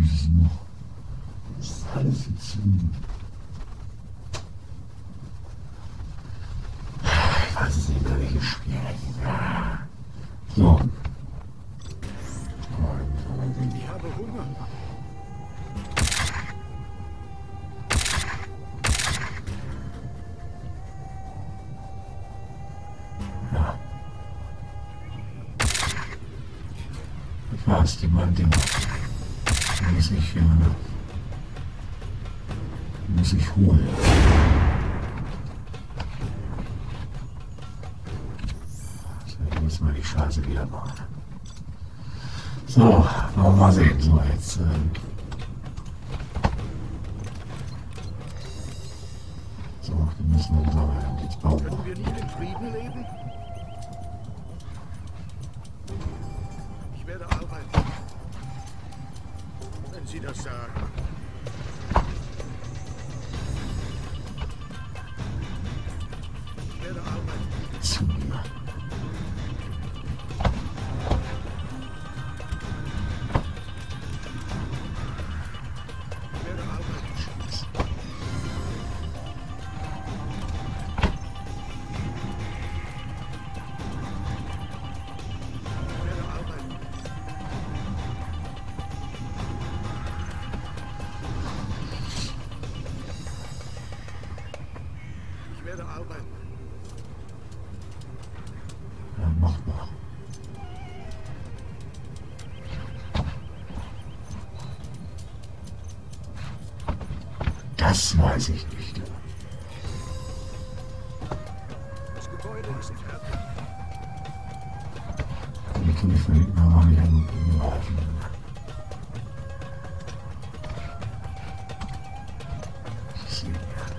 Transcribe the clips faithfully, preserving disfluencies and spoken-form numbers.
Das ist alles viel zu. Ich weiß es nicht, welches Spiel. So. Ich habe Hunger. Ja. Ich weiß, die mein Ding. Muss ich, äh, muss ich holen. Ich muss mal die Scheiße wieder machen. So, wollen wir mal sehen. So, jetzt. Ähm, so, dann müssen wir sammeln. Jetzt bauen Können wir nicht in Frieden leben? Ich werde arbeiten. Wenn Sie das sagen. Ich werde arbeiten. zu mir. Ich werde arbeiten. Scheiße. Ich werde arbeiten. Ich werde arbeiten. Ja, mach mal. Das weiß ich nicht. Das Gebäude ist fertig. Die kann ich von hinten aber nicht angreifen. Ich sehe.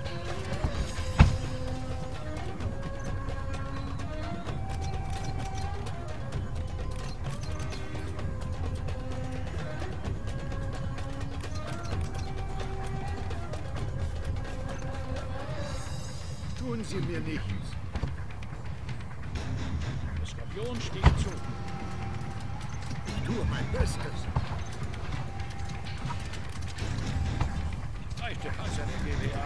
Tun Sie mir nichts. Der Skorpion steht zu. Ich tue mein Bestes. Rechte Panzer der G W A.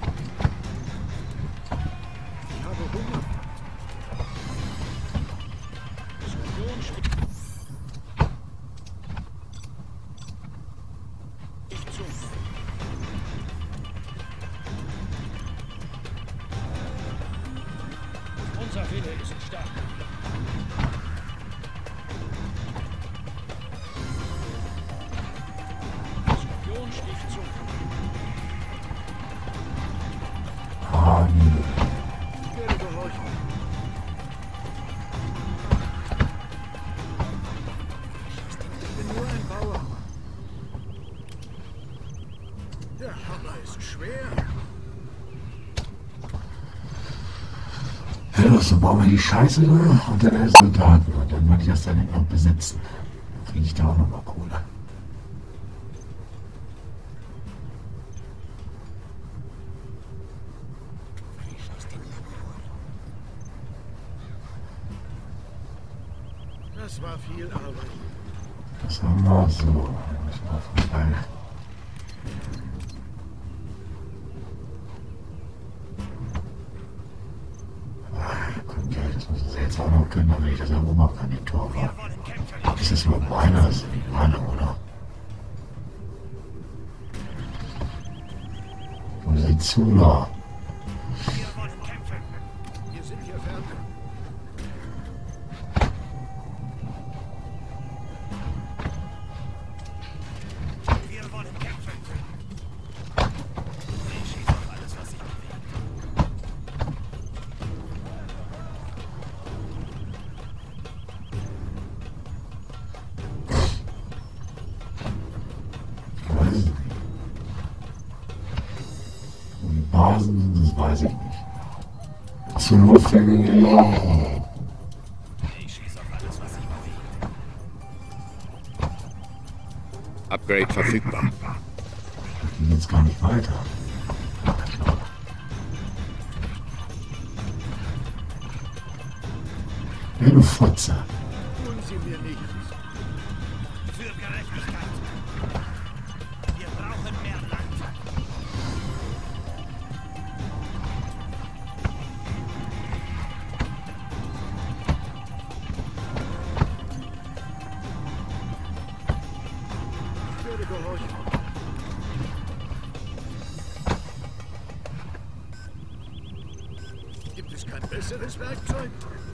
Ich habe Hunger. Der Skorpion steht zu. Unser Wille ist stark. Der Skorpion sticht zu. Ah, nö. Ich werde gehorchen. Ich bin nur ein Bauer. Der Hammer ist schwer. Ja, so bauen wir die Scheiße da und dann Resultaten. Und dann würde ich das dann noch besetzen. Dann kriege ich da auch nochmal Kohle. Das war viel Arbeit. Das haben wir so. Dann müssen wir vorbei. Das müssen sie jetzt auch noch können, damit ich das ja rum kann, die Tor war. Ist das überhaupt meiner? Das ist nicht meiner, oder? Wo sind zu da? Wir sind hier fertig. Wir wollen kämpfen. Ich schieße auf alles, was sich bewegt. Ich weiß es nicht. Wo die Basen sind, das weiß ich nicht. Zur Luftfänge, ja. Ich schieße auf alles, was sich bewegt. Upgrade verfügbar. Ich bin jetzt gar nicht weiter. Ja, du Fotze. Tun Sie mir nichts. Für Gerechtigkeit. Gibt es kein besseres Werkzeug?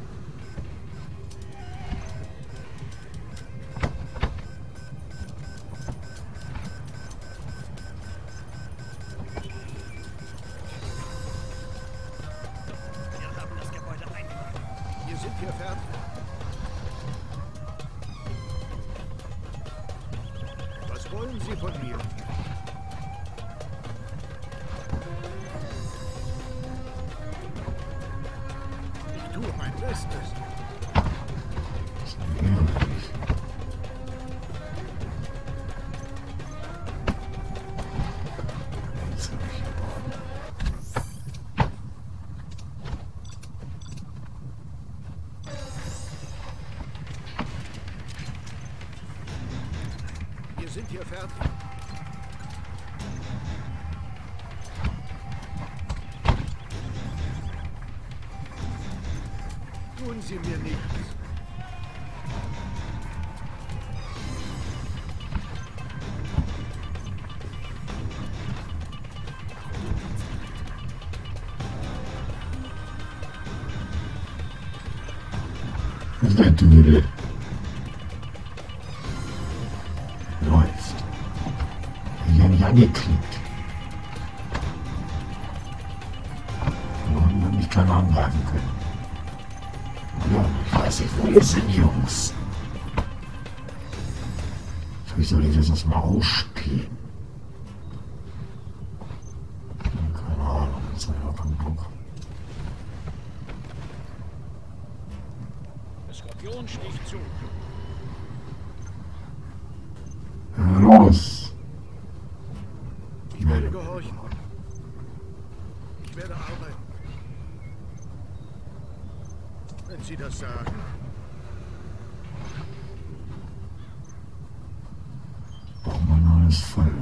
Wir haben das Gebäude eingenommen. Wir sind hier fertig. Was wollen Sie von mir? Ich tue mein Bestes. Das ist ärgerlich. Jetzt habe ich gewonnen. Wir sind hier fertig. Tun Sie mir nichts. Was der Dödel läuft. Ich habe nicht angeklickt. Warum hat mich keiner angreifen können? Ja, ich weiß nicht, wo ihr sind, Jungs. Vielleicht soll ich das erstmal ausspielen. Keine Ahnung, das habe ich auch keinen Bock. Der Skorpion sticht zu. Hör los! Ich werde gehorchen. Ich werde arbeiten. Wenn Sie das sagen. Braucht man alles voll.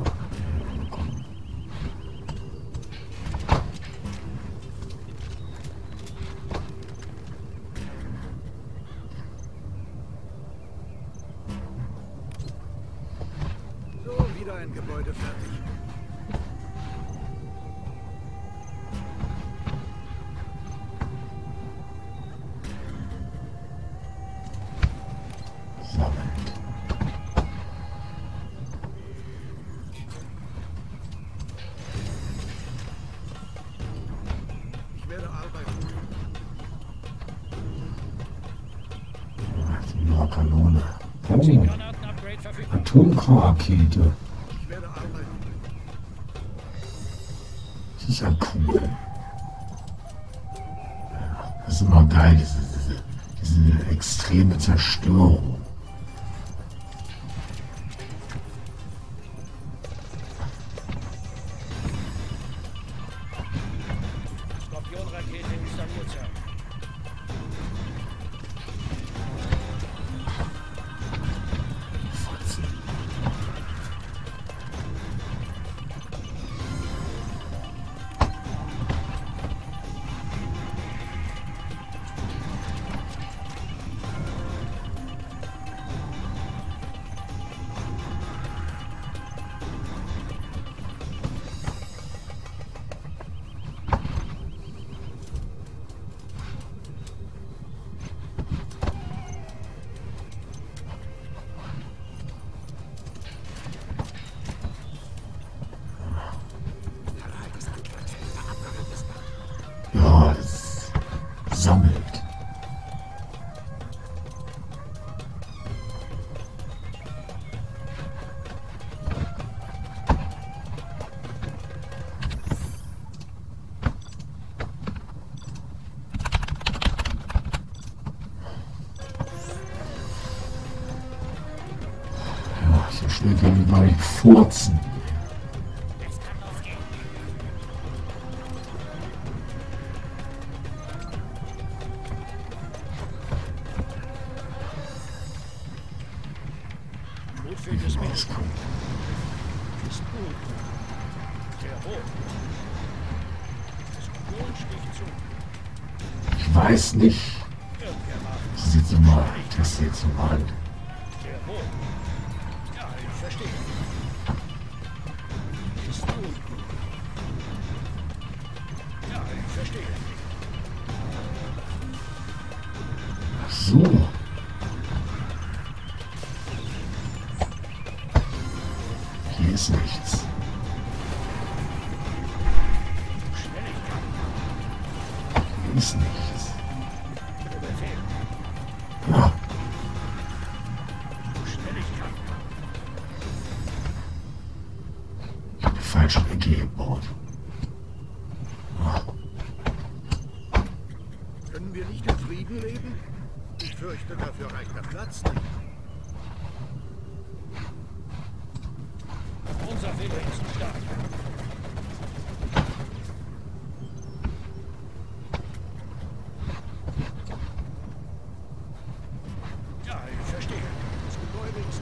So, wieder ein Gebäude fertig. Sammelt. Ich werde arbeiten. Eine Kanone. Oh, Granaten-Upgrade verfügbar. Atomrakete. Ich werde arbeiten. Das ist ja cool. Ja, das ist immer geil, diese, diese, diese extreme Zerstörung. Skorpion-Rakete installiert, Sir. Fotzen. Ja, es sammelt. Ja, so schnell kann ich gar nicht furzen. Es kann losgehen. Mutwilliges Mittel Rauskommen. ist gut. Sehr hoch. Der Skorpion sticht zu. Ich weiß nicht. Irgendwer macht Das ist jetzt nochmal. Ich teste jetzt nochmal an. sehr hoch. Ja, ich verstehe. Ist gut. Ja, ich verstehe. So. Hier ist nichts. Hier ist nichts. Ja. Ich habe die falsche W G gebaut. Ja. Können wir nicht in Frieden leben? Ich fürchte, dafür reicht der Platz nicht. Unser Wille ist stark. Ja, ich verstehe. Das Gebäude ist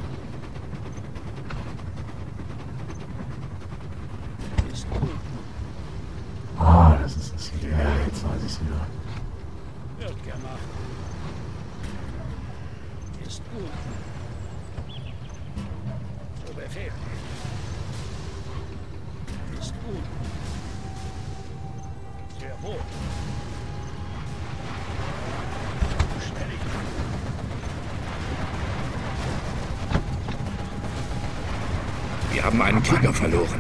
fertig. Ist gut. Ah, das ist das hier. Ja, jetzt weiß ich es wieder. Wird gemacht. Ist gut. So Befehl. Ist gut. Sehr wohl. Schnelligkeit. Wir haben einen Krieger verloren.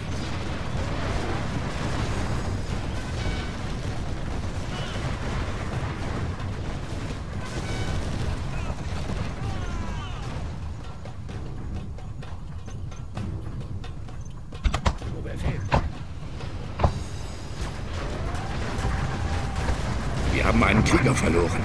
So Befehl. Wir haben einen Krieger verloren.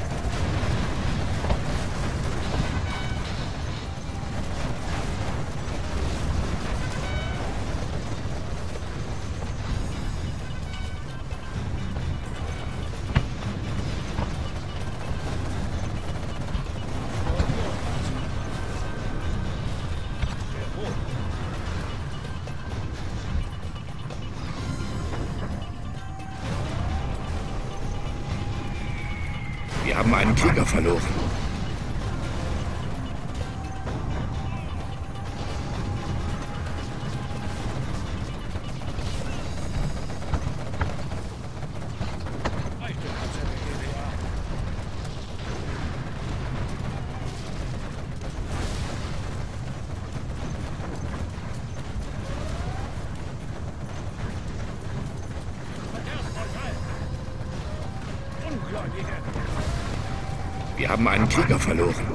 Sehr wohl. Wir haben einen Krieger verloren. Reicht der Konzerne GmbH. Verderbt euch ein! Ungläubige! Wir haben einen Krieger verloren.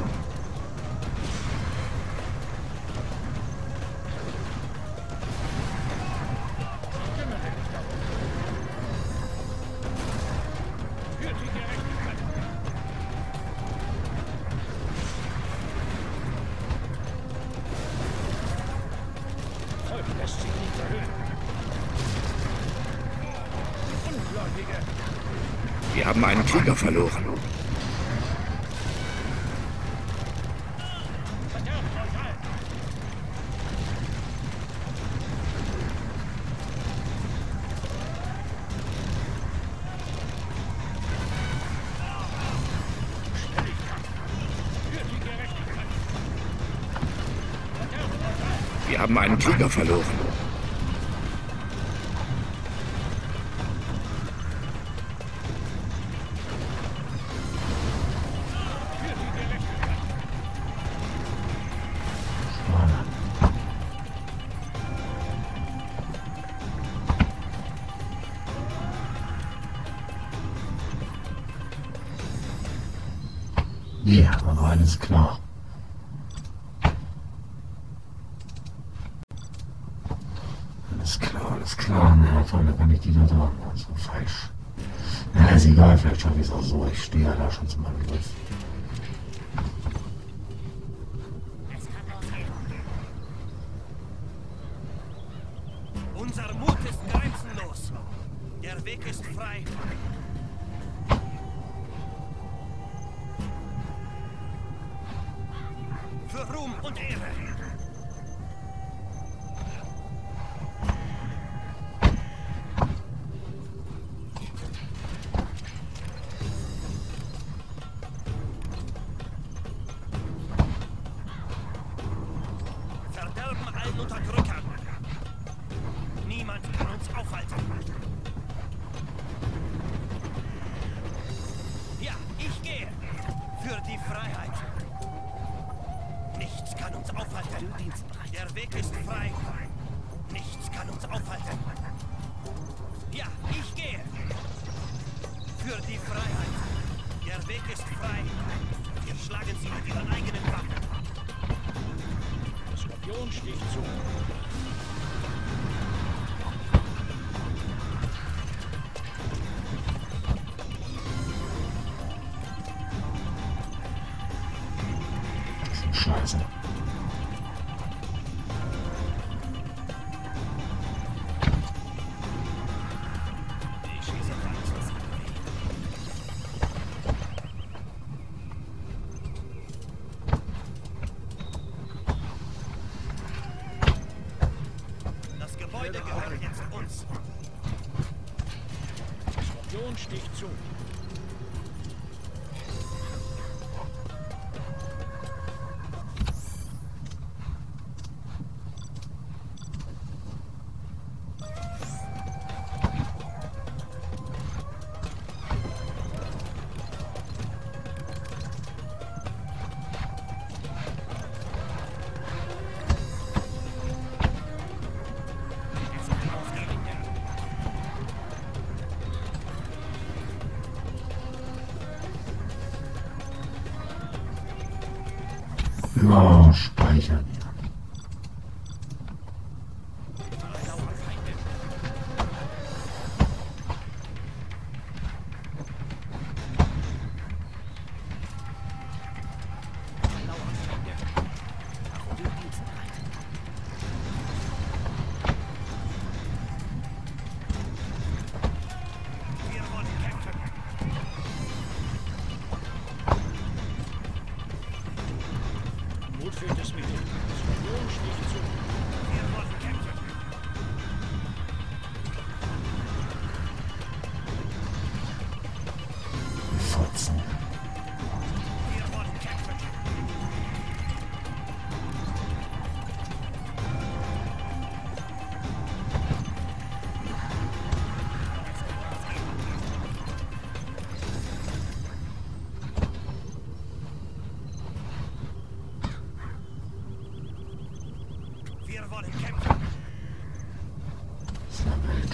Kümmere dich darum. Für die Gerechtigkeit. Volk lässt sich nicht erhöhen. Ungläubige! Wir haben einen Krieger verloren. Verderbt euch ein! Schnelligkeit! Für die Gerechtigkeit! Verderbt euch ein! Wir haben einen Krieger verloren. Für die Gerechtigkeit! Schade. Ja, aber alles klar. Alles klar, alles klar. Na toll, da kann ich die da sagen. Also falsch. Na, ist egal, vielleicht schaffe ich es auch so. Ich stehe ja da schon zu meinem Griff. Es kann losgehen. Unser Mut ist grenzenlos. Der Weg ist frei. Für Ruhm und Ehre. Verderben allen Unterdrückern. Niemand kann uns aufhalten. Ja, ich gehe. Der Weg ist frei. Nichts kann uns aufhalten. Ja, ich gehe. Für die Freiheit. Der Weg ist frei. Wir schlagen sie mit ihren eigenen Waffen. Der Skorpion sticht zu. Scheiße. Ich schieße alles, was ich bewege. Das Gebäude gehört jetzt uns. Der Skorpion sticht zu. Ja, speichern. Mut fehlt es mir. Der Skorpion sticht zu. Wir wollen kämpfen. Fotzen. Wir wollen kämpfen. Wir wollen kämpfen. Das ist eine Welt.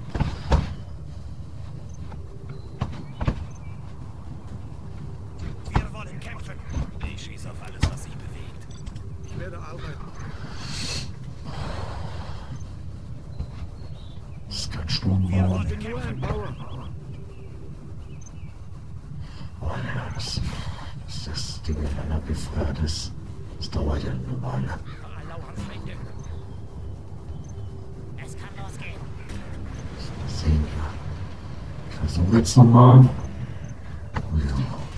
Wir wollen kämpfen. Ich schieße auf alles, was sich bewegt. Ich werde arbeiten. Das ist kein Sturmbauer. Ich bin nur ein Bauer. Oh ja, das, das, das Ding wenn er befeuert ist. Das dauert ja eine Weile. Lauern Feinde. Es kann losgehen. Sehen wir. Ich versuche jetzt nochmal. Oh ja.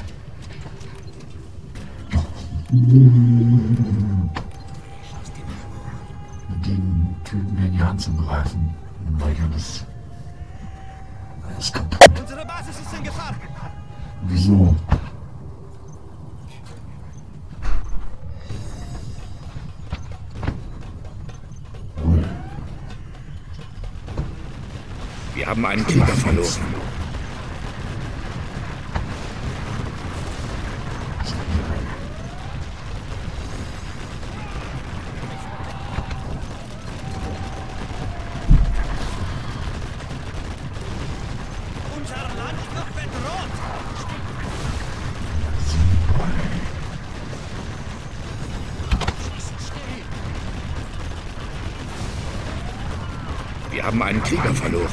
Den Typen in die Hand zu greifen. Weil ich alles. Alles kaputt. Unsere Basis ist in Gefahr. Wieso? Cool. Wir haben einen Krieger verloren. Unser Land wird bedroht. Wir haben einen Krieger verloren.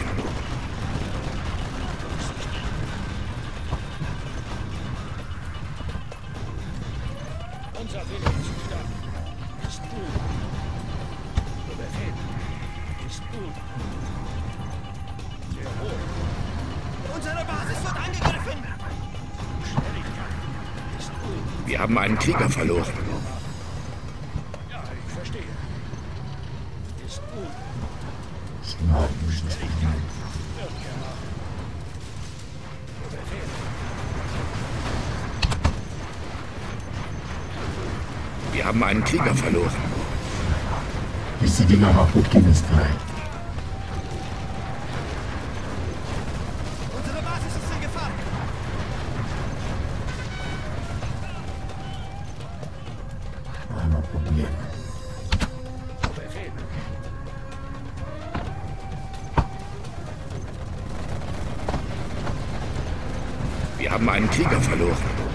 Unser Wille ist stark. Ist gut. Der Befehl ist gut. Sehr wohl. Unsere Basis wird angegriffen. Schnelligkeit ist gut. Wir haben einen Krieger verloren. Ja, ich verstehe. Ist gut. Das überhaupt nicht das Problem. Wird gemacht. Der Befehl. Wir haben einen Krieger verloren. Bis die Dinger kaputt gehen, ist geil. Unsere Basis ist in Gefahr. Einmal probieren. Wir haben einen Krieger verloren.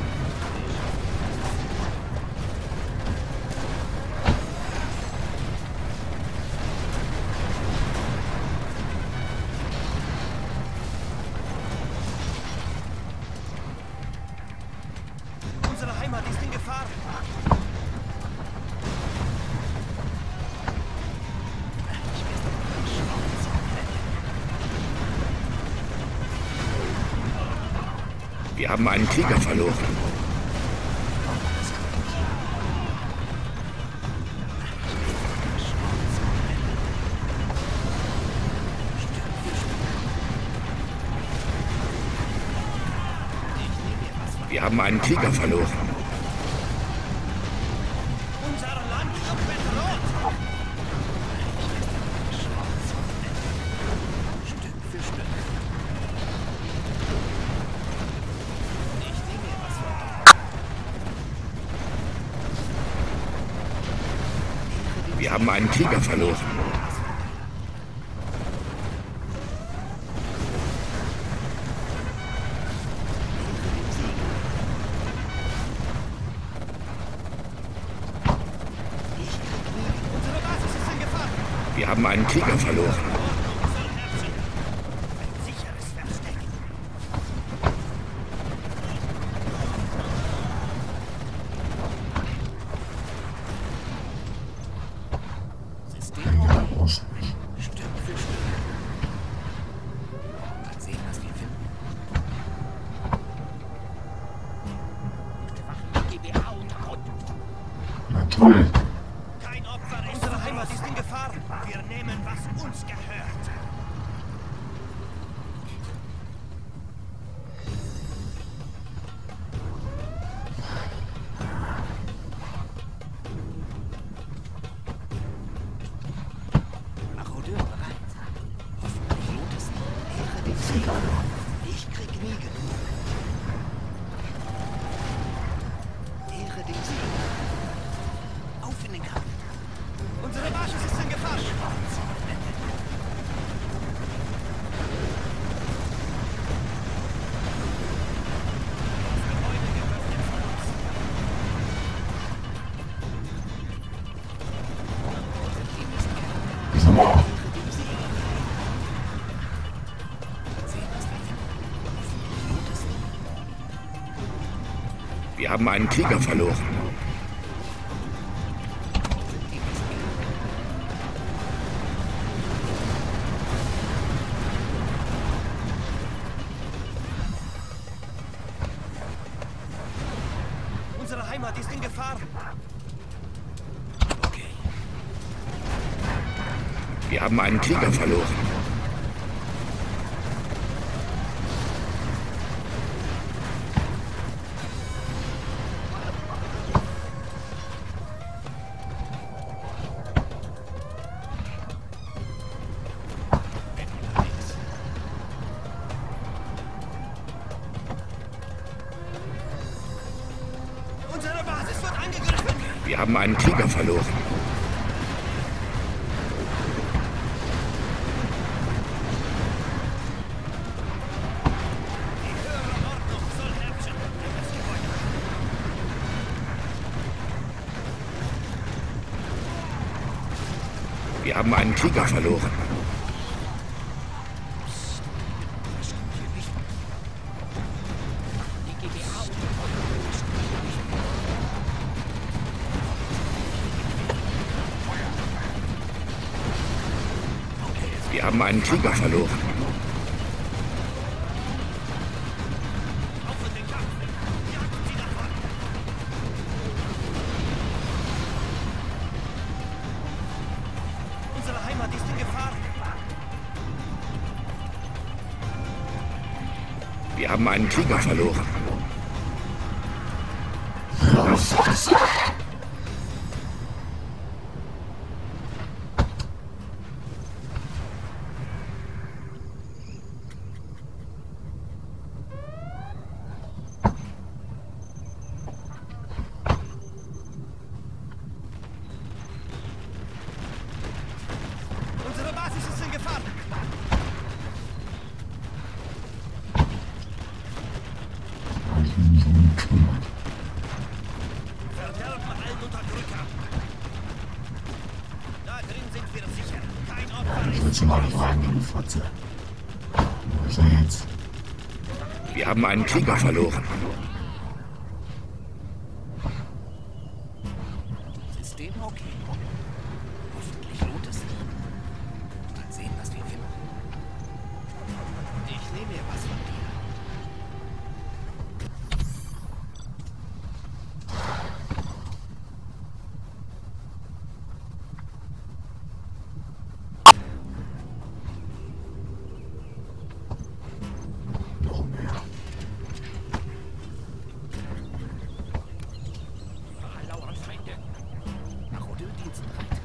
Unsere Heimat ist in Gefahr. Wir haben einen Krieger verloren. Wir haben einen Krieger verloren. Unser Land wird bedroht. Stück für Stück. Ich nehme mir was vor. Wir haben einen Krieger verloren. Unsere Basis ist in Gefahr. Wir haben einen Krieger verloren. Ordnung soll herrschen. Ein sicheres Versteck. System Ja, brauchst du nicht. Stück für Stück. Mal sehen, was wir finden. G B A untergrund. Na toll. Kein Opfer. Unsere Heimat ist in Gefahr. Wir nehmen, was uns gehört. Marodeur bereit. Hoffentlich lohnt es sich. Ehre den Sieg. Ich krieg nie genug. Ehre den Sieg. Auf in den Kampf. Unsere Basis ist in Gefahr. Das Gebäude gehört jetzt uns. Unser Team ist gern. Diese Mauer. Ehre dem Sieg. Sehen, was wir finden. Hoffentlich lohnt es sich. Wir haben einen Krieger verloren. Unser Team ist gern. Unsere Heimat ist in Gefahr. Okay. Wir haben einen Krieger verloren. Bin unterwegs. Unsere Basis wird angegriffen. Wir haben einen Krieger verloren. Die höhere Ordnung soll herrschen. Das Gebäude. Wir haben einen Krieger verloren. Das stimmt hier nicht. Die G B A untergrund. Das stimmt hier nicht. Okay, es Wir haben einen Krieger verloren. auf in den Kampf. Jagt sie davon. Unsere Heimat ist in Gefahr. Wir haben einen Krieger verloren. Unsere Basis ist in Gefahr. habe ich mich nicht um gekümmert. Verderben allen Unterdrücker. Da drin sind wir sicher. Kein Opfer Ich ist will sie mal nicht reingehen, die Fotze. Wo ist er jetzt? Wir haben einen Krieger verloren. System okay. Hoffentlich lohnt es sich. Mal sehen, was wir finden. Ich nehme mir was von dir. Noch mehr. Lauern Feinde. Marodierdienst bereit.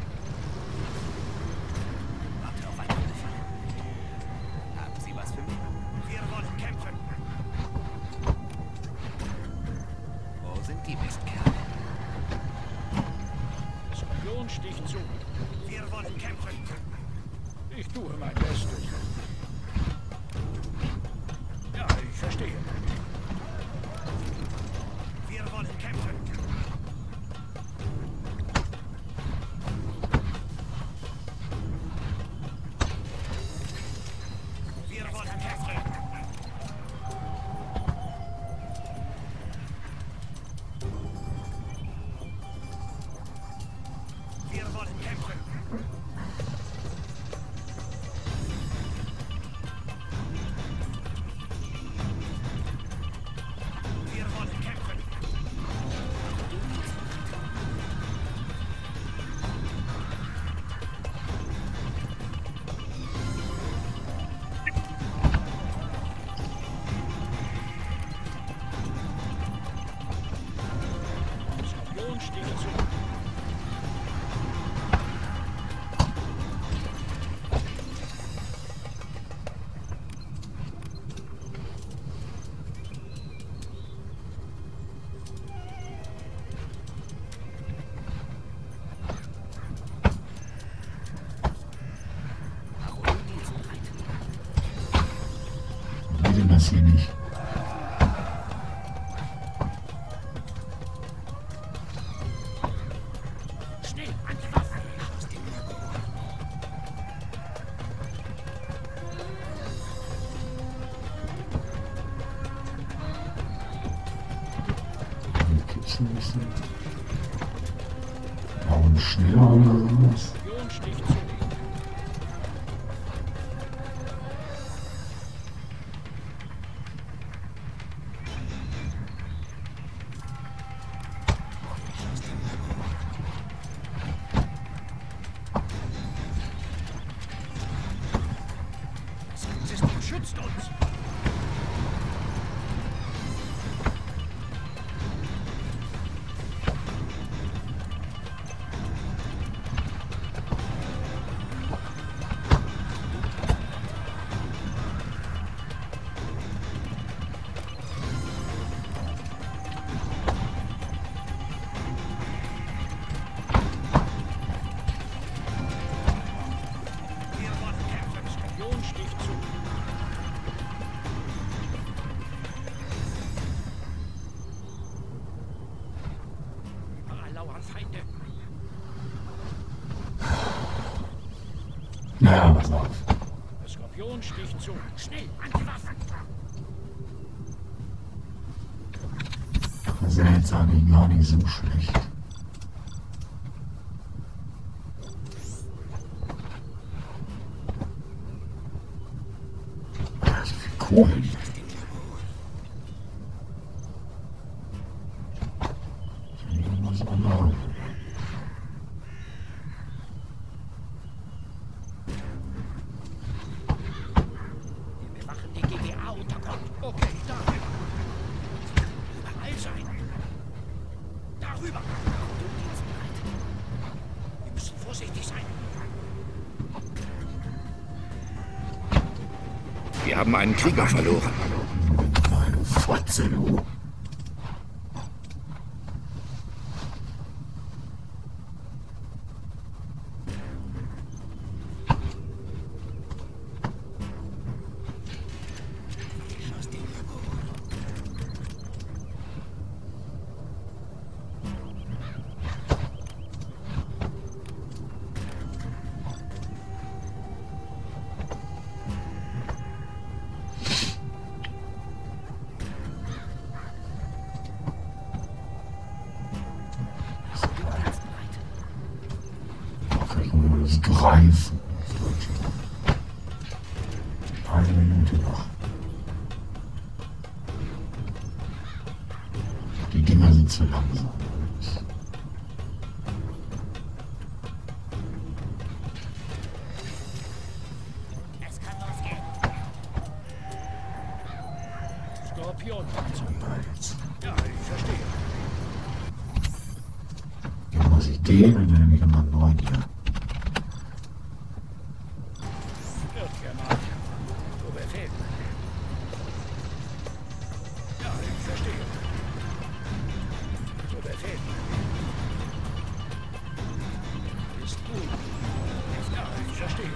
Warte auf einen Befehl. Haben Sie was für mich? Wir wollen kämpfen. Wo sind die Mistkerle? Skorpion sticht zu. Wir wollen kämpfen. Ich tue mein Bestes. Ja, ich verstehe. Wir wollen kämpfen. Wir wollen kämpfen. Wir wollen kämpfen. Wir wollen kämpfen. Skorpion sticht zu. Ich will denn das hier nicht? Schnell, an die Waffe. Hier gibt's ein bisschen. Bauen schneller oder sowas? Skorpion sticht zu. Das System schützt uns. Wir wollen kämpfen. Skorpion sticht zu. Da lauern Feinde. Ja, pass auf. Der Skorpion sticht zu. Schnell, an die Waffe. Das ist ja jetzt eigentlich gar nicht so schlecht. Da so viel Kohlen. Irgendwas anderes. Wir bewachen die G G A-Untergrund. Okay, dahin. Überall sein. Darüber. Marodierdienst bereit. Wir müssen vorsichtig sein. Wir haben einen Krieger verloren. Meine Fotze, du. Reifen. Eine Minute noch. Die Dinger sind zu langsam. Es kann losgehen. Skorpionpanzer. Jetzt. Ja, ich verstehe. Hier muss ich gehen und dann nehme ich immer einen neuen hier. Wird gemacht. So befehlt. Ja, ich verstehe. So befehlt. Ist gut. Ja, ich verstehe.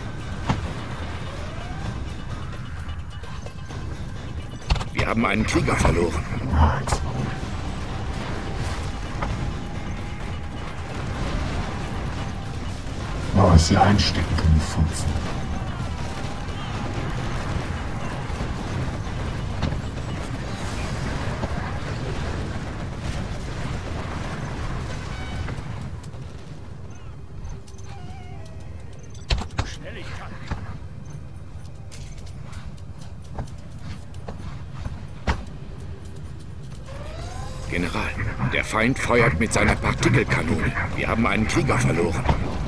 Wir haben einen Krieger verloren. Ah, jetzt. Oh, was hier einstecken können, die Funzen. So schnell ich kann. General, der Feind feuert mit seiner Partikelkanone. Wir haben einen Krieger verloren.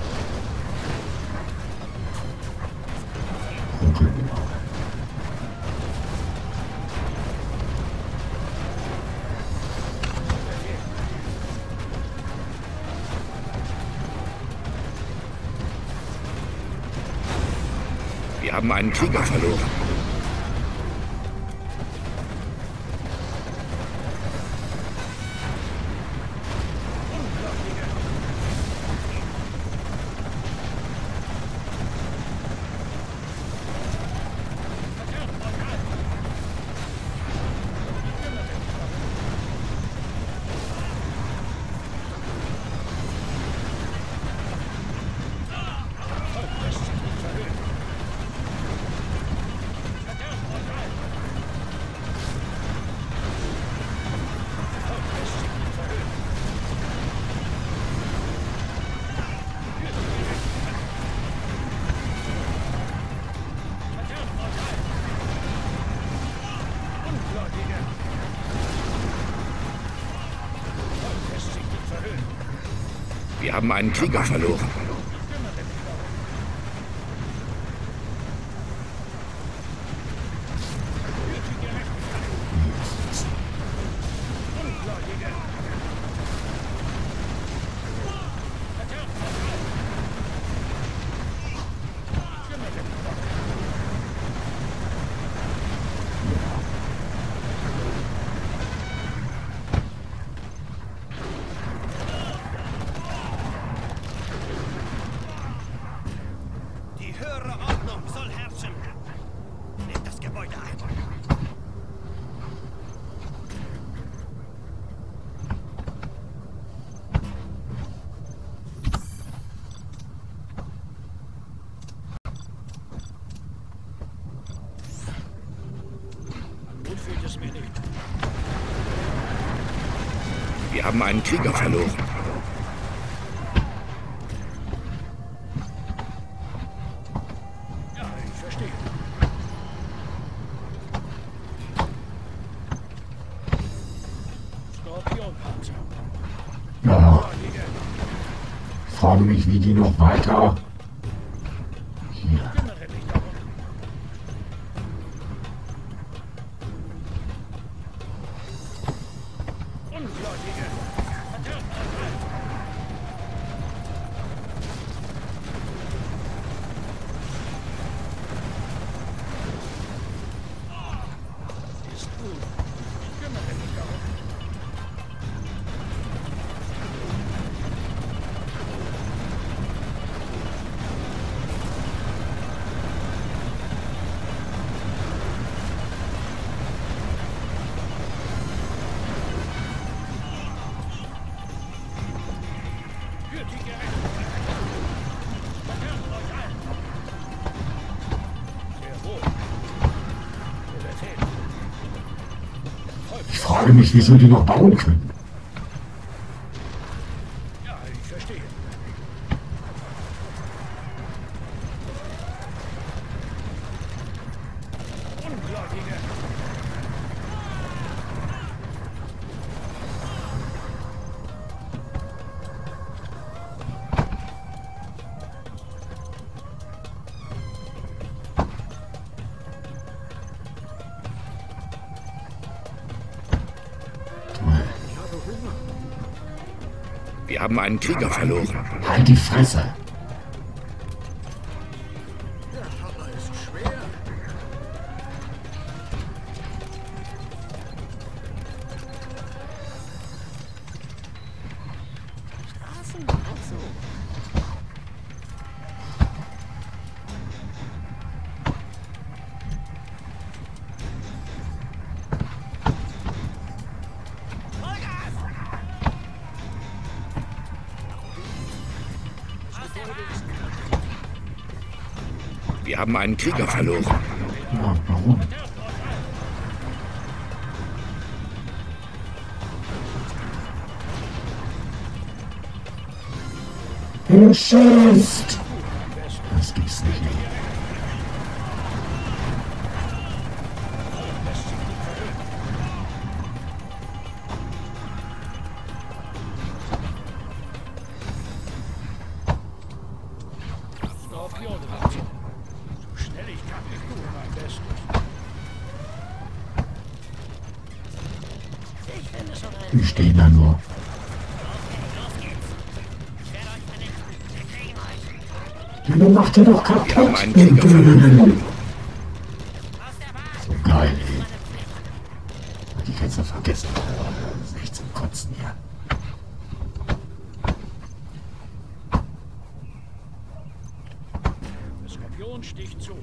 Wir haben einen Krieger verloren. Wir haben einen Krieger verloren. Die höhere Ordnung soll herrschen. Nehmt das Gebäude ein. Gut fühlt es mir nicht. Wir haben einen Krieger verloren. Ja, ich verstehe. Skorpionpanzer. Ja, ich frage mich, wie die noch weiter hier. Kümmere dich darum. Ungläubige. Verderbt euch ein. Ist gut. Ich kümmere mich darum. Für die Gerechtigkeit. Verderbt euch ein. Sehr wohl. So befehlt. Ich frage mich, wieso die noch bauen können. Ja, ich verstehe. Wir haben einen Krieger verloren. Halt die Fresse! Der Hammer ist schwer. Straßen auch so. Wir haben einen Krieger verloren. Ja, warum? Er schießt! Das gibt's nicht. Skorpion, so schnell ich kann, ich tue mein Bestes. Ich finde schon ein. Die stehen da nur. Ja, dann macht er doch Wir haben kaputt. einen Krieger verloren. So geil, ey. Die kannst du vergessen. Das ist echt zum Kotzen hier. Der Skorpion sticht zu.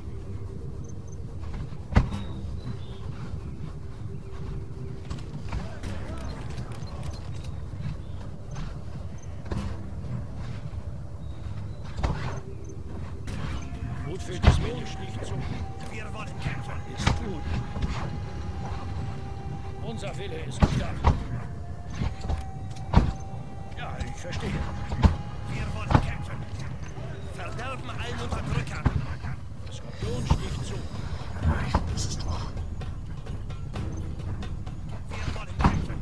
Mutwilliges Mädel sticht zu. Wir wollen kämpfen. Ist gut. Unser Wille ist stark. Ja, ich verstehe. Wir wollen kämpfen. Verderben allen Unterdrückern. Der Skorpion sticht zu. Nein, das ist doch. Wir wollen kämpfen.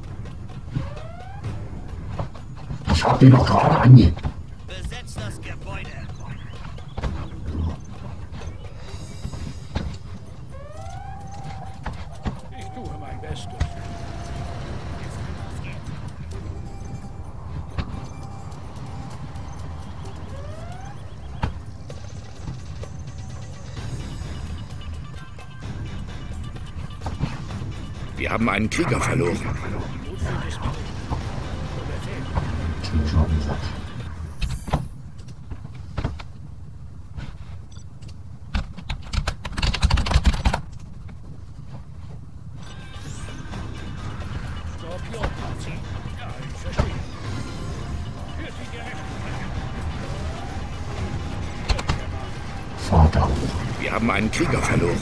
Ich hab den doch gerade ange... Besetzt das Gebäude. Ich tue mein Bestes. Wir haben einen Krieger verloren. Mutwilliges Mädel. Pubertät. Schon schon gesagt. Skorpion anziehen. Ja, ich verstehe. Für die Gerechtigkeit. Vater hoch. Wir haben einen Krieger verloren.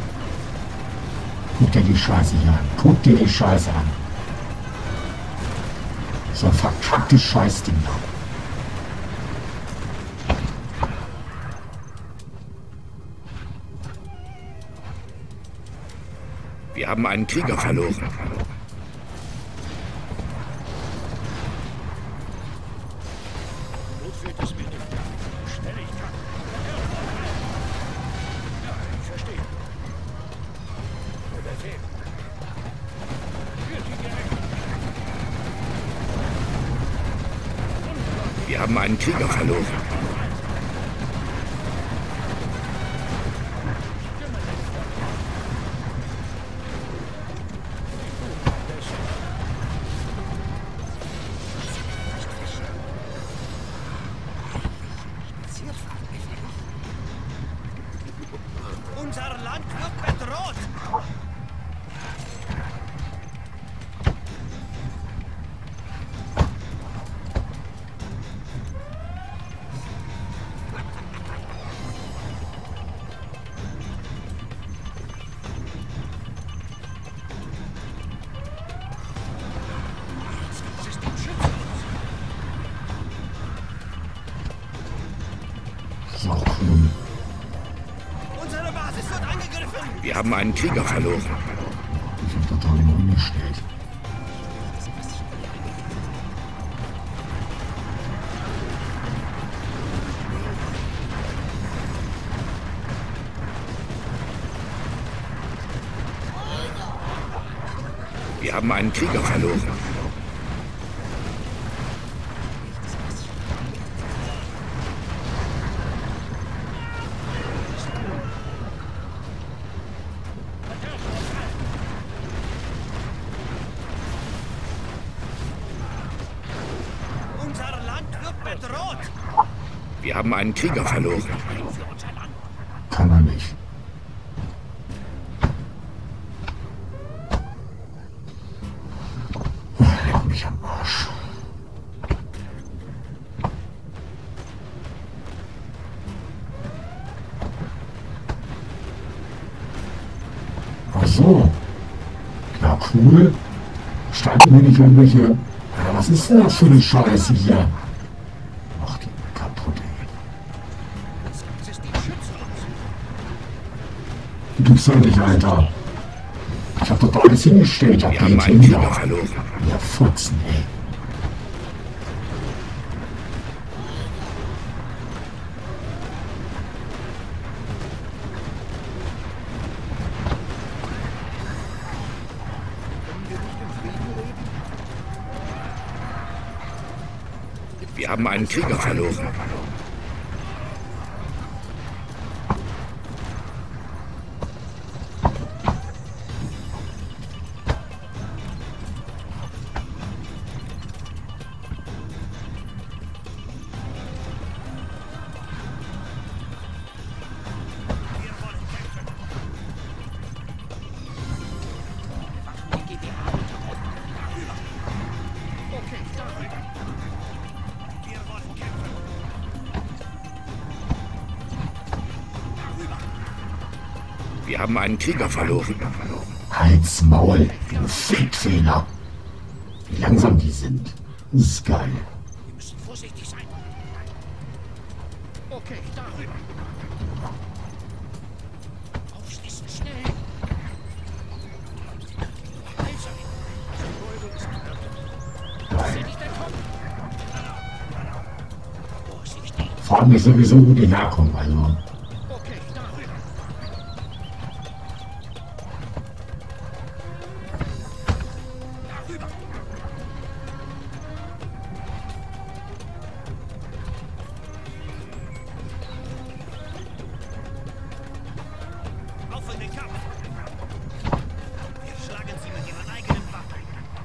Guck dir die Scheiße hier an. Guck dir die Scheiße an. So ein verkacktes Scheißding da. Wir haben einen Krieger verloren. Mutwilliges Mädel. So schnell ich kann. Ja, ich verstehe. Pubertät. Für die Gerechtigkeit. Wir haben einen Krieger verloren. Unser Land wird bedroht. So cool. Unsere Basis wird angegriffen. Wir haben einen Krieger verloren. Ich hab total im umgestellt. Wir haben einen Krieger verloren. Wir haben einen Krieger verloren. Kann er nicht. Leck mich am Arsch. Ach so. Ja, cool. Standen mir nicht irgendwelche... Ja, was ist denn das für eine Scheiße hier? Mach die kaputt, ey. Du gibst doch nicht, Alter. Ich hab doch alles hingestellt. Ich hab Wir die haben jetzt einen Krieger hingehauen. verloren. Ja, Fuchsen, ey. Wir haben einen Krieger verloren. Wir haben einen Krieger verloren. Halt's Maul, du Fickfehler. Wie langsam die sind. Das ist geil. Wir müssen vorsichtig sein. Okay, darüber. Aufschließen, schnell. Heiser. Geil. Nicht entkommen. Vorsichtig. Frag mich sowieso, wo die herkommen, also. Okay, darüber. Darüber. Auf in den Kampf. Wir schlagen sie mit ihren eigenen Waffen.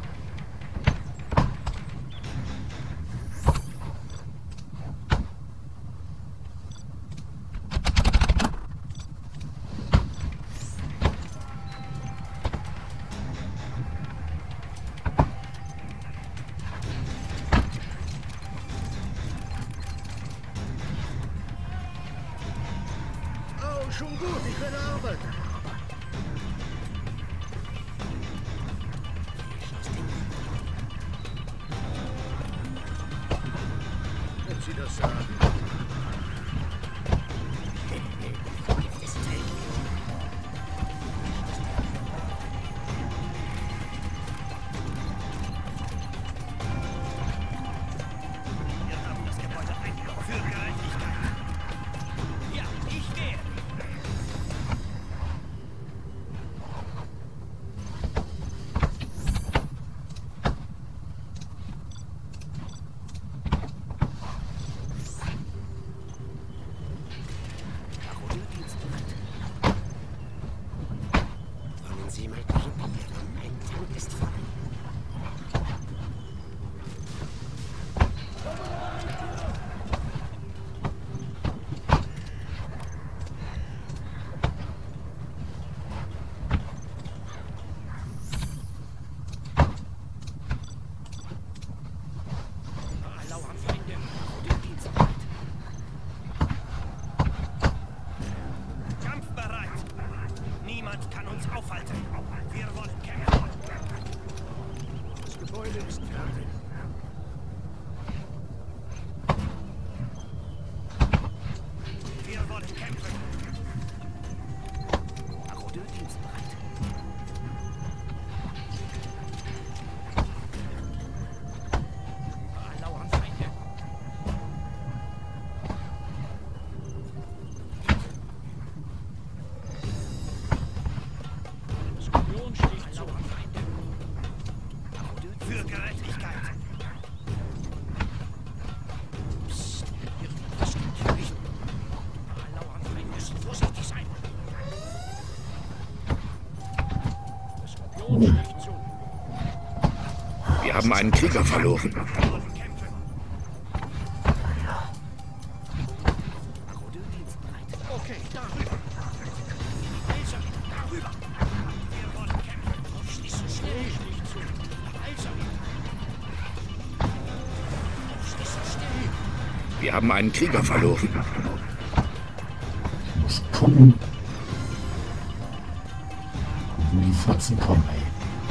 Oh, schon gut, ich werde arbeiten. Wenn Sie das sagen. Wir haben das Gebäude eingenommen. Für Gerechtigkeit. Ja, ich gehe. Wollen Sie mal probieren? Mein Tank ist voll. Lauern, Feinde. Den Dienst bereit. Kampfbereit. Niemand kann uns aufhalten. Wir wollen kämpfen. Das Gebäude ist fertig. Wir wollen kämpfen. Marodeur-Dienst bereit. Lauern, Feinde. Skorpion schlägt zu. Lauern, Feinde. Für Gerechtigkeit. Psst, irgendwas stimmt hier nicht. Lauern, Feinde müssen vorsichtig sein. Skorpion schlägt zu. Wir haben einen Krieger verloren. Wir wollen kämpfen. Wir haben einen Krieger verloren. Ich muss gucken, wo die Fotzen kommen, ey.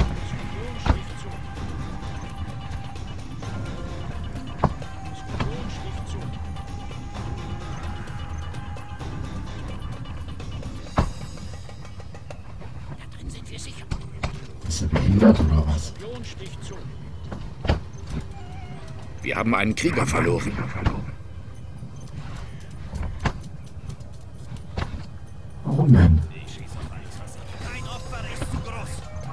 Da drin sind wir sicher. Ist er behindert oder was? Wir haben einen Krieger verloren. Warum denn? Kein Opfer ist zu groß.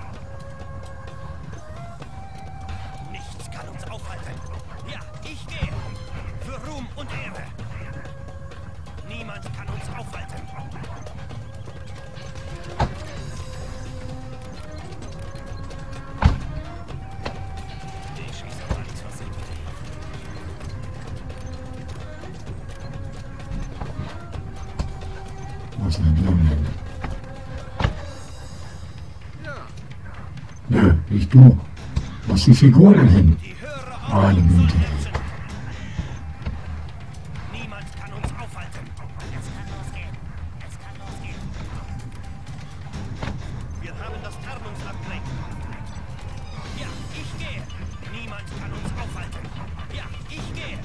Nichts kann uns aufhalten. Ja, ich gehe. Für Ruhm und Ehre. Niemand kann uns aufhalten. Ich schieße auf alles, was ich will. Wo ist denn der Blumen? Ja, Nö, nicht du. Wo ist die Figur denn hin? Die Hörer auf Meine uns Güte. verletzen. Niemand kann uns aufhalten. Es kann losgehen. Es kann losgehen. Wir haben das Tarnungsupgrade. Ja, ich gehe. Niemand kann uns aufhalten. Ja, ich gehe.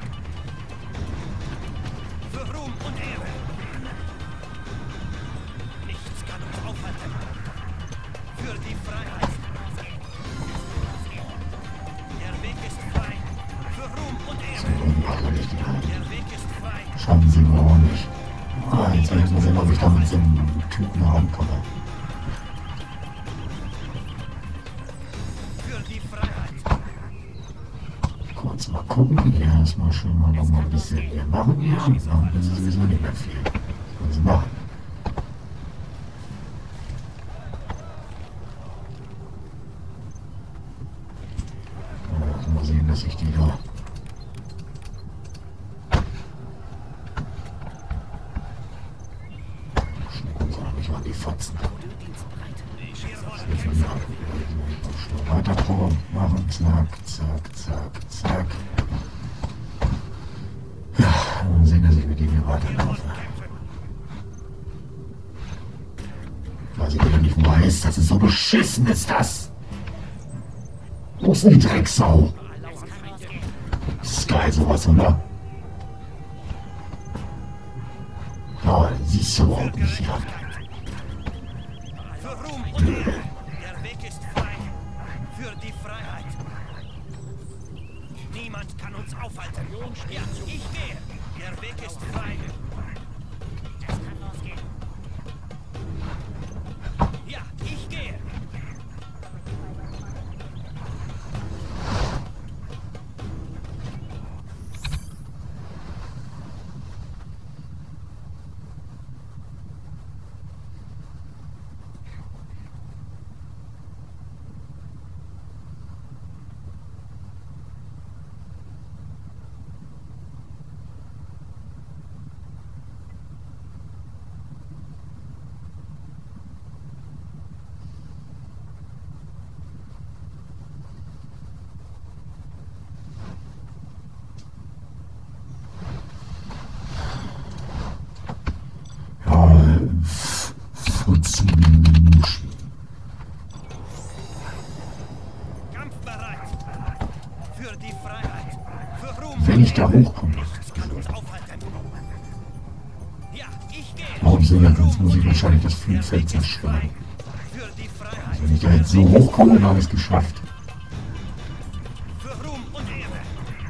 Für Ruhm und Ehre. Nichts kann uns aufhalten. Für die Freiheit. Der Weg ist frei. Für Ruhm und Ehre. Irgendwie hat er nicht gehalten. Der Weg ist frei. Schaffen sie mir auch nicht. Ah, jetzt will ich mal sehen, ob ich da mit so einem Typen rankomme. Für die Freiheit. Kurz mal gucken. Hier erstmal schön mal noch mal ein bisschen hier machen. Ja, dann ist sowieso nicht mehr viel. Was wollen sie machen? Ja, mal sehen, dass ich die da... Schnecken sie mich an die Fotzen. Wir wollen Schnell weiter vor, machen, zack, zack, zack, zack. Ja, mal sehen, dass ich mit ihm hier weiterlaufe. Was ich wieder nicht weiß, das ist so beschissen, ist das. Wo ist denn die Drecksau? Das ist geil, sowas, oder? Ja, siehst du überhaupt nicht hier. Für Ruhm und Ehre. Der Weg ist frei. Für die Freiheit. Niemand kann uns aufhalten. Ja, ich gehe. Der Weg ist frei. Es kann losgehen. Ja, ich gehe. Kampfbereit. Für die Freiheit. Für Ruhm. Wenn ich da hochkomme. Nichts kann uns aufhalten. Ja, ich gehe. Warum so lange? Sonst muss ich wahrscheinlich das Flugfeld zerstören. Für die Freiheit. Wenn ich da jetzt so hochkomme, dann habe ich es geschafft. Für Ruhm und Ehre.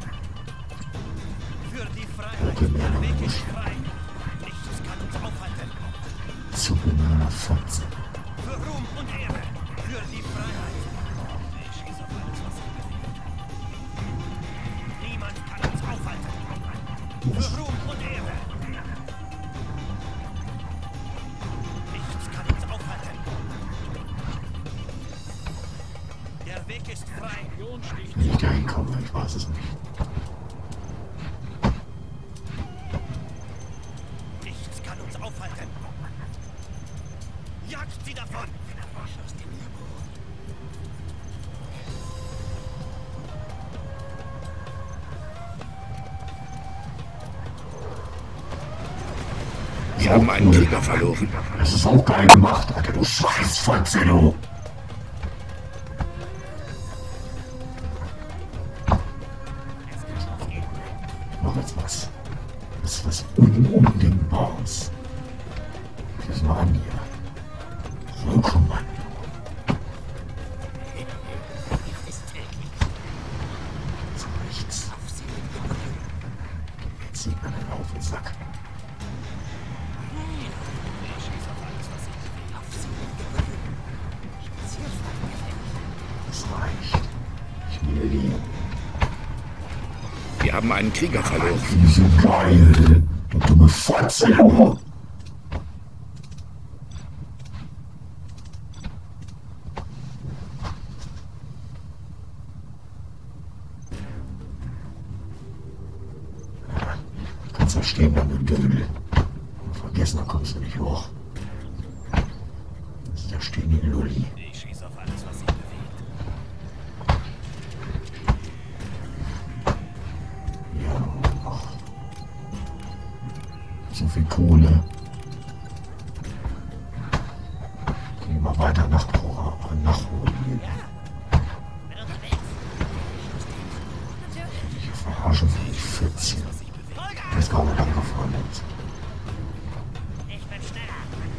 Für die Freiheit. Okay, Der ja, Weg ja. ist frei. Nichts kann uns aufhalten. Zuppe in einer Fotze. Für Ruhm und Ehre. Für die Freiheit. Ich schieße auf alles, was ich bewegt. Niemand kann uns aufhalten. Für Ruhm und Ehre. Nichts kann uns aufhalten. Der Weg ist frei. Wenn ich da hinkomme, ich weiß es nicht. Nichts kann uns aufhalten. Jagt sie davon! Aus dem Labor. Wir haben einen Krieger verloren. Das ist auch geil gemacht, Alter, du scheiß Volkselo. Noch jetzt was. Das ist was Unumdenkbares. Schieß mal an hier. Vollkommando. So rechts. Jetzt sieht man den auf den Sack. Das reicht. Ich will leben. Wir haben einen Krieger verloren. Die sind geil. Du dumme Fotze. Kannst ja stehen, dann du Dödel. Vergessen, dann kommst du nicht hoch. Das ist der stehen die Lulli. Ich schieße auf alles, was sich bewegt. Ja, ach. So viel Kohle. Gehen wir weiter nach Pro, nach Ruin. Ich verarsche für die vierzehn. Der ist gar nicht angefahren jetzt. Ich bin schneller.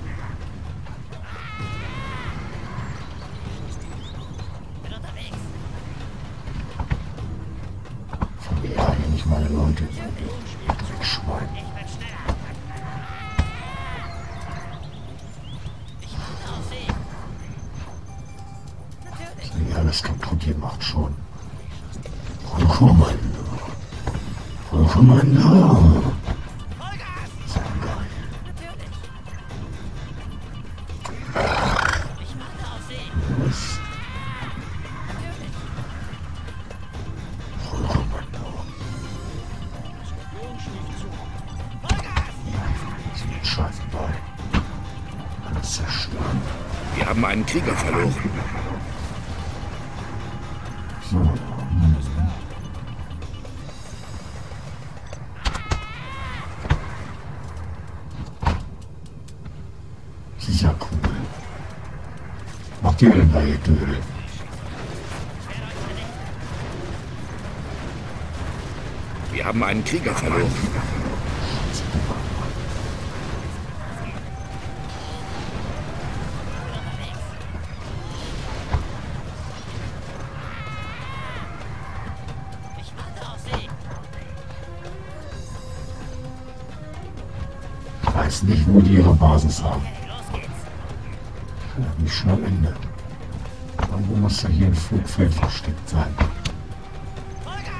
Bin unterwegs. Von mir her nicht meine Leute. Schwein. Ich bin schneller. Ich bin auf See. Natürlich. Wenn ihr alles kaputt gemacht schon. Vollkommando. Vollkommando. Vollgas. So geil. Natürlich. Ich warte auf See. Was? Natürlich. Vollkommando. Vollgas. Ich bin scheiße bei. Alles zerstören. Wir haben einen Krieger verloren. So. hm. Das ist ja cool. Macht ihr denn da ihr Dödel? Wir haben einen Krieger verloren. Ich warte auf See. Ich weiß nicht, wo die ihre Basis haben. Okay, los geht's. Ja, nicht schnell Ende. Irgendwo muss ja hier ein Flugfeld versteckt sein. Vollgas.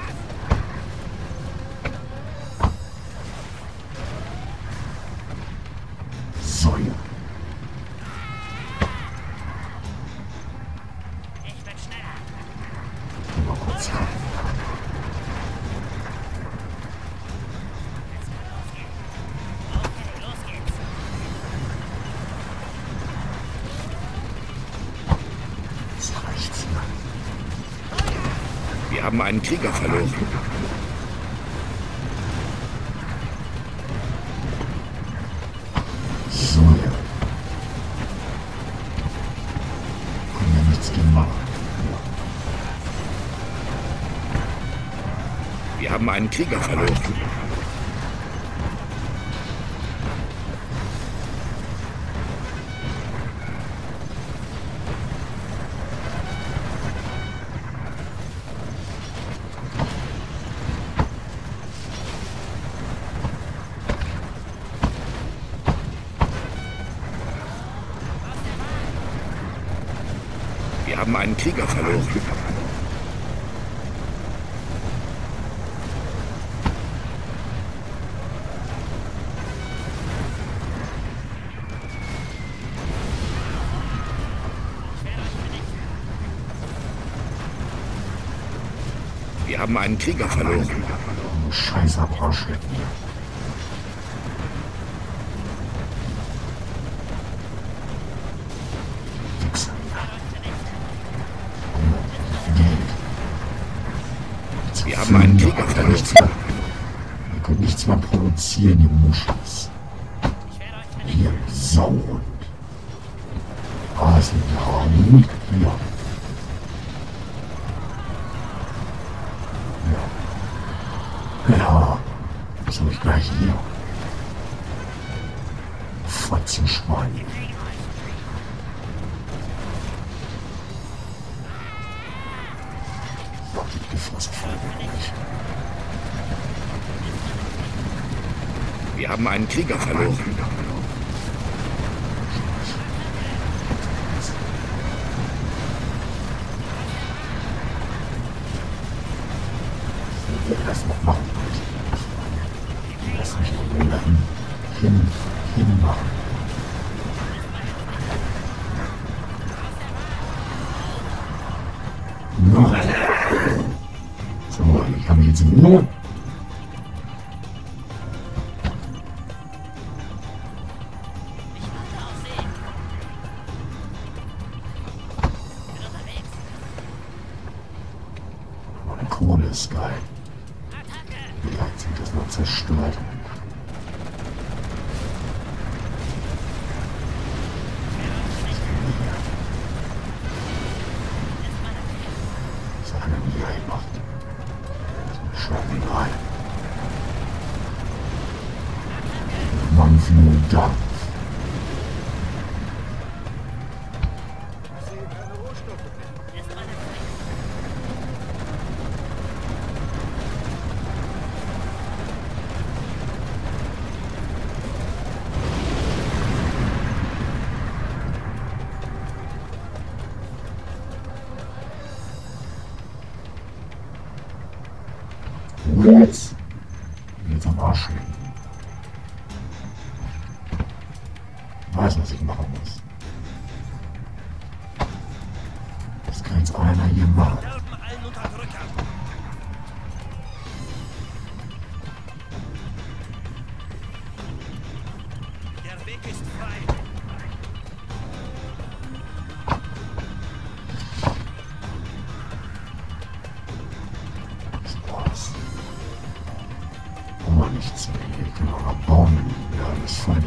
So, ja. Ich bin schneller. Geh mal kurz ran. Okay, los geht's. Das reicht. Wir haben einen Krieger verloren. So, ja. Können ja nichts gegen machen. Wir haben einen Krieger verloren. Wir haben einen Krieger verloren. Wir haben einen Krieger verloren. Du scheißer Brosche. Wichser. Geld. Wir haben einen Krieger Ihr könnt nichts verloren. mehr, ihr könnt nichts mehr produzieren, ihr Muschis. Ich werde euch hier, Sauhund. Also, ja, nicht hier. Ja. Ja, soll ich gleich hier. Fotzenschwein. Die Fresse voll nicht. Wir haben einen Krieger verloren. Das noch machen. Lass mich doch wieder hin, hin, hin machen. So, ich habe mich jetzt in Ruhe. Meine Kohle ist geil. Vielleicht sind das noch zerstört. Das hat einer nie gemacht. Das ist mir scheißegal. Mampf nur Dampf. Ich sehe keine Rohstoffe mehr. Jetzt. Jetzt am Arsch liegen. Ich weiß, was ich machen muss. Das kann jetzt einer hier machen. Verderben allen Unterdrückern. Der Weg ist frei. Was? Oh, nichts mehr. Ich kann auch noch bauen. Ja, alles fallen.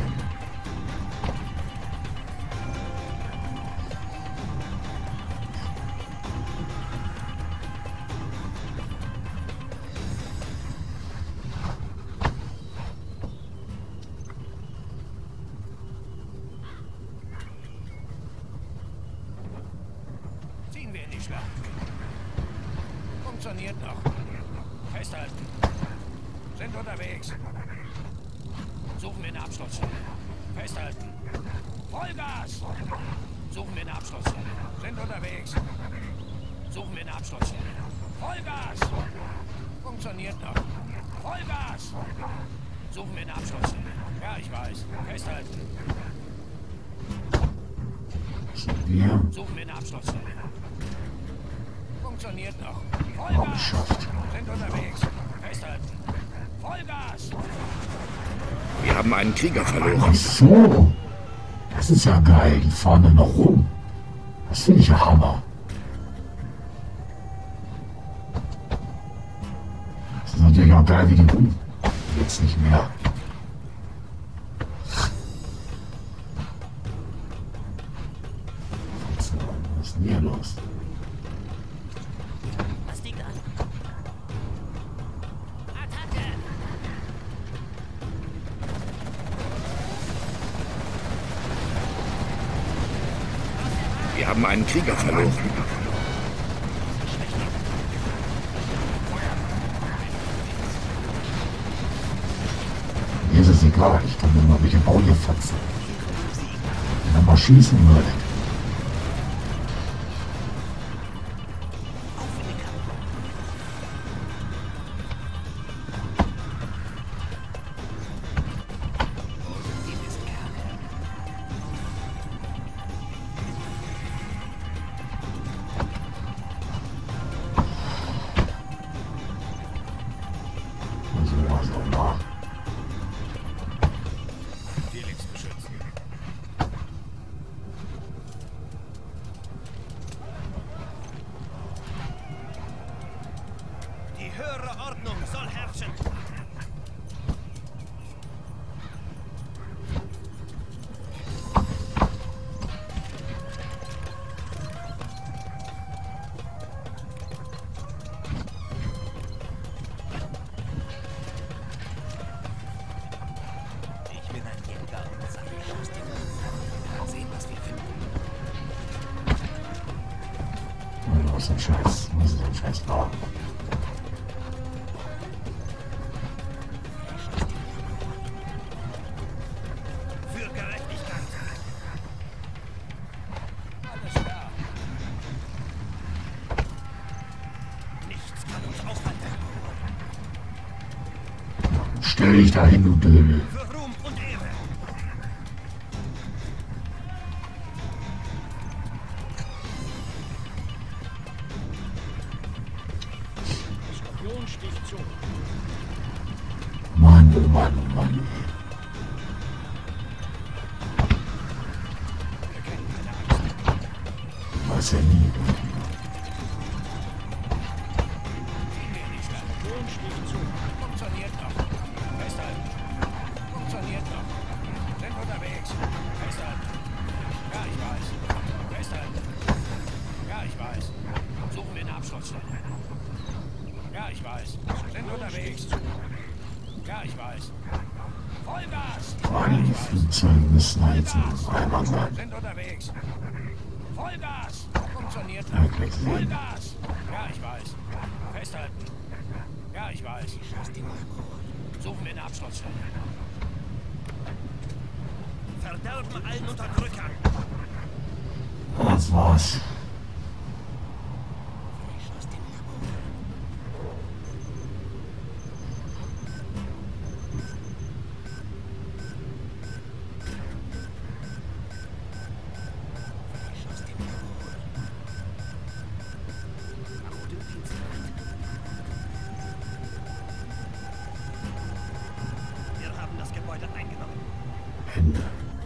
Ziehen wir in die Schlacht. Funktioniert noch. Festhalten. Sind unterwegs. Suchen wir eine Absturzstelle. Festhalten. Vollgas! Suchen wir eine Absturzstelle. Sind unterwegs. Suchen wir eine Absturzstelle. Vollgas! Funktioniert noch. Vollgas! Suchen wir eine Absturzstelle. Ja, ich weiß. Festhalten. Wir Suchen wir eine Absturzstelle. Funktioniert noch. haben Vollgas! geschafft. Sind unterwegs. Festhalten. Vollgas! Wir haben einen Krieger verloren. Ach so. Das ist ja geil. Die fahren dann noch rum. Das finde ich ja Hammer. Das ist natürlich auch geil wie die rum. Jetzt nicht mehr. Was ist denn hier los? Was liegt an? Attacke! Wir haben einen Krieger verloren. Mir ist es egal. Ich kann nur mal welche Baue fatzen. Und dann mal schießen würde. Also, also, nach. Felix beschützen. Die höhere Ordnung soll herrschen. den Scheiß, wo ist den Scheiß bauen? Für Gerechtigkeit. Alles klar. Nichts kann uns aufhalten. Stell dich dahin, du Dödel. Für Ruhm und Ehre. Skorpion sticht zu. Mann, oh Mann, oh Mann. Wir kennen keine Angst. Was er nie. Skorpion sticht zu. Funktioniert noch. Festhalten. Funktioniert noch. Sind unterwegs. Festhalten. Ja, ich weiß. Festhalten. Ja, ich weiß. Suchen wir eine Absturzstelle. Ja, ich weiß. Sind unterwegs. Ja, ich weiß. Vollgas! Einige Flugzeuge müssen jetzt in einmal sein. Sind unterwegs. Vollgas! Funktioniert noch. Wirklich sehen. Vollgas! Ja, ich weiß. Festhalten. Ja, ich weiß. Suchen wir eine Absturzstelle. Verderben allen Unterdrückern. Das war's. Wir haben das Gebäude eingenommen. Ende.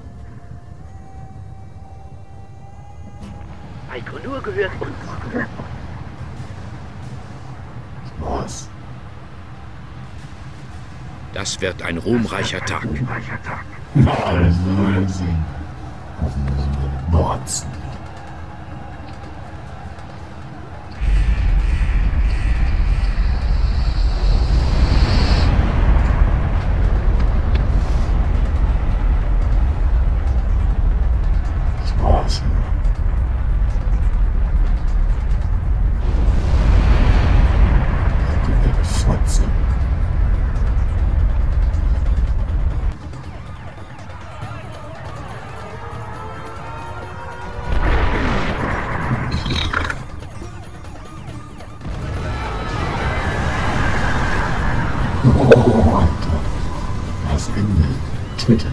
Baikonur gehört uns. Das war's. Das wird ein ruhmreicher Tag. Ja, alles nur sehen. Hoffentlich sind wir Borzen. Das war's. Der Fotze. Oh, Alter. Das Ende. Twitter.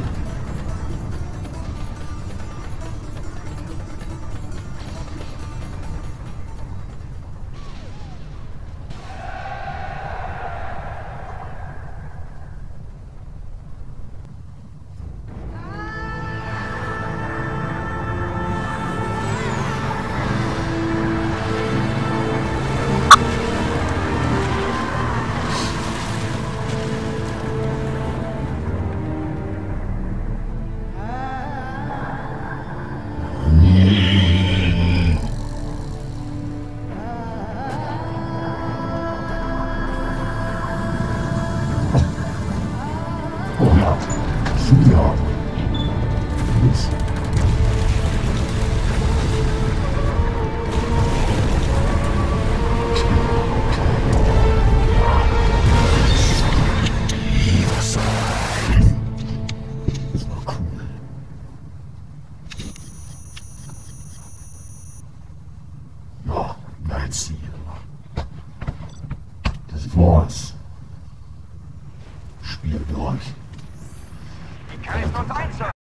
Oh ja. Ja. Ups. Das war cool. Ja, mein Ziel. Das war's. Spiel durch. Die greifen uns ein, Sir.